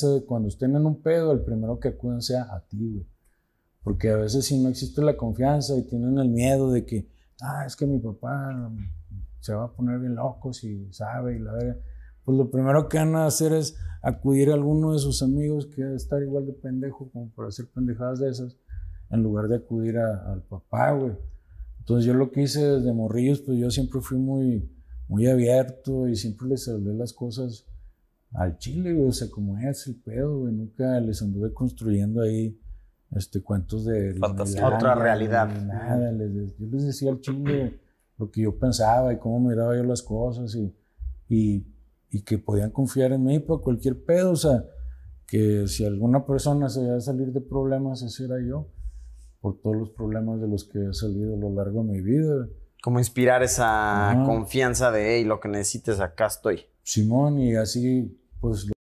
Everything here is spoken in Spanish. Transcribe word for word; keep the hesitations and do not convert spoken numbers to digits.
confianza de cuando estén en un pedo, el primero que acuden sea a ti, güey. Porque a veces si no existe la confianza y tienen el miedo de que, ah, es que mi papá se va a poner bien loco si sabe y la verdad, pues lo primero que van a hacer es acudir a alguno de sus amigos que debe estar igual de pendejo como para hacer pendejadas de esas, en lugar de acudir a, al papá, güey. Entonces yo lo que hice desde morrillos, pues yo siempre fui muy, muy abierto y siempre les hablé las cosas al chile, güey, o sea, como es el pedo, güey, nunca les anduve construyendo ahí este, cuentos de fantasía. Otra realidad. ni nada, les, yo les decía al chile lo que yo pensaba y cómo miraba yo las cosas y, y, y que podían confiar en mí para cualquier pedo, o sea, que si alguna persona se iba a salir de problemas, ese era yo, por todos los problemas de los que he salido a lo largo de mi vida. Como inspirar esa Ajá. confianza de, hey, lo que necesites, acá estoy. Simón, y así, pues...